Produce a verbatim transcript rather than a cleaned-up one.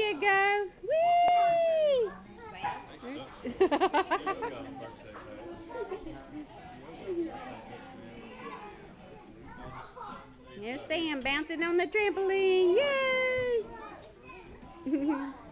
There you go. Whee! There's Sam bouncing on the trampoline. Yay!